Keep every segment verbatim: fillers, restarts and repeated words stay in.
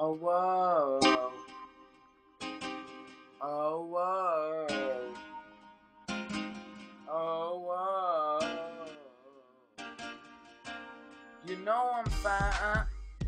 Oh whoa, oh whoa, oh whoa. You know I'm fat,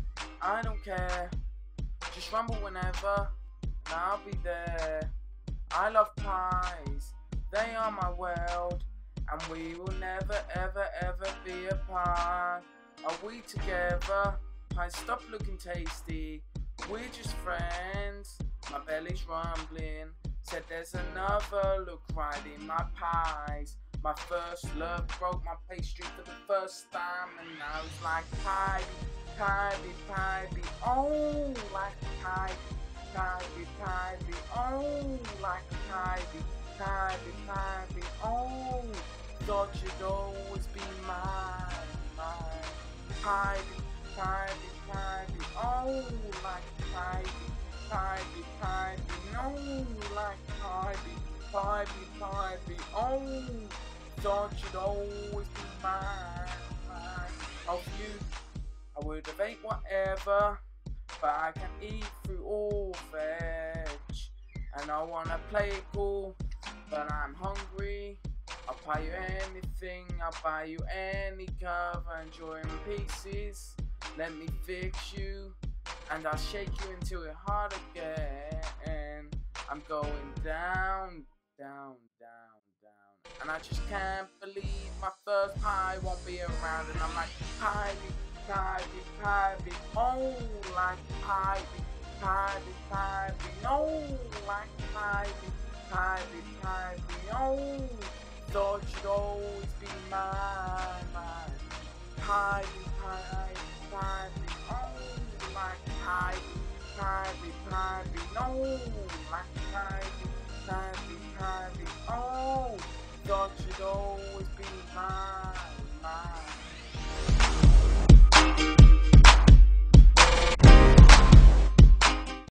I don't care. Just rumble whenever, and I'll be there. I love pies, they are my world, and we will never ever ever be apart. Are we together? Pies stop looking tasty, we're just friends. My belly's rumbling, said there's another look right in my pies. My first love broke my pastry for the first time, and now it's like pie, pie, pie, oh, like pie, pie, pie, oh, like pie, pie, pie, oh. Thought you'd always be mine, mine. Pie, pie, pie, oh, like pie, pie, pie, no, like pie, pie, pie, oh. Thought you'd always be mine, mine. Of you, I would have ate whatever, but I can eat through all veg. And I wanna play it cool, but I'm hungry. I'll buy you anything, I'll buy you any cover and joy in pieces. Let me fix you, and I'll shake you until you're hard again. I'm going down, down, down, down, and I just can't believe my first pie won't be around. And I'm like, pie, pie, pie, oh, like pie, pie, pie, no, like pie, pie, pie, oh. Thought you'd always be mine, mine. Pie, pie, pie, oh, like pie, pie, pie, no, like pie, pie, pie, oh. Thought you'd always be mine, mine.